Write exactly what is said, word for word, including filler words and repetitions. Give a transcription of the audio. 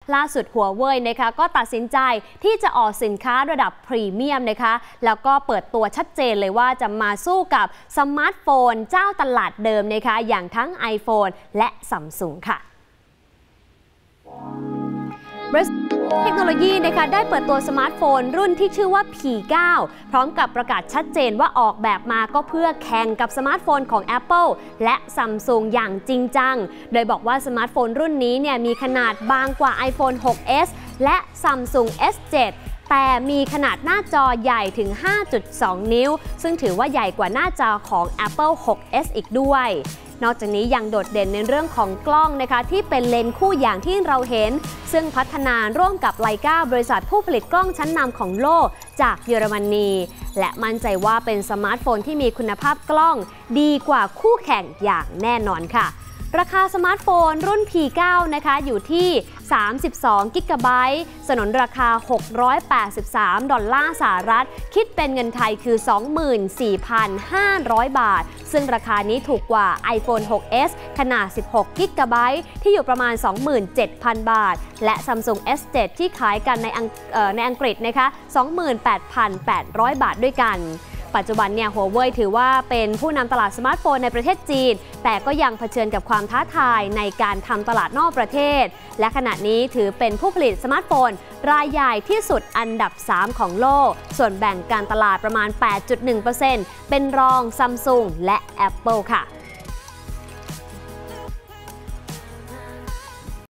ล่าสุดหัวเว่ยนะคะก็ตัดสินใจที่จะออกสินค้าระดับพรีเมียมนะคะแล้วก็เปิดตัวชัดเจนเลยว่าจะมาสู้กับสมาร์ทโฟนเจ้าตลาดเดิมนะคะอย่างทั้ง iPhone และ Samsung ค่ะบริษัทเทคโนโลยีนะคะได้เปิดตัวสมาร์ทโฟนรุ่นที่ชื่อว่า พี ไนน์ พร้อมกับประกาศชัดเจนว่าออกแบบมาก็เพื่อแข่งกับสมาร์ทโฟนของ Apple และ Samsung อย่างจริงจังโดยบอกว่าสมาร์ทโฟนรุ่นนี้เนี่ยมีขนาดบางกว่า iPhone ซิกส์ เอส และ Samsung เอส เซเว่น แต่มีขนาดหน้าจอใหญ่ถึง ห้าจุดสอง นิ้วซึ่งถือว่าใหญ่กว่าหน้าจอของ Apple ซิกส์ เอส อีกด้วยนอกจากนี้ยังโดดเด่นในเรื่องของกล้องนะคะที่เป็นเลนส์คู่อย่างที่เราเห็นซึ่งพัฒนาร่วมกับไลกาบริษัทผู้ผลิตกล้องชั้นนำของโลกจากเยอรมนีและมั่นใจว่าเป็นสมาร์ทโฟนที่มีคุณภาพกล้องดีกว่าคู่แข่งอย่างแน่นอนค่ะราคาสมาร์ทโฟนรุ่น พี ไนน์ นะคะอยู่ที่สามสิบสองกิกะไบต์สนนราคาหกร้อยแปดสิบสามดอลลาร์สหรัฐคิดเป็นเงินไทยคือ สองหมื่นสี่พันห้าร้อย บาทซึ่งราคานี้ถูกกว่า iPhone ซิกส์ เอส ขนาดสิบหกกิกะไบต์ที่อยู่ประมาณ สองหมื่นเจ็ดพัน บาทและ Samsung เอส เซเว่น ที่ขายกันในอังเอ่อในอังกฤษนะคะ สองหมื่นแปดพันแปดร้อย บาทด้วยกันปัจจุบันเนี่ยหัวเว่ยถือว่าเป็นผู้นำตลาดสมาร์ทโฟนในประเทศจีนแต่ก็ยังเผชิญกับความท้าทายในการทำตลาดนอกประเทศและขณะนี้ถือเป็นผู้ผลิตสมาร์ทโฟนรายใหญ่ที่สุดอันดับสามของโลกส่วนแบ่งการตลาดประมาณ แปดจุดหนึ่งเปอร์เซ็นต์ เป็นรอง Samsung และ Apple ค่ะ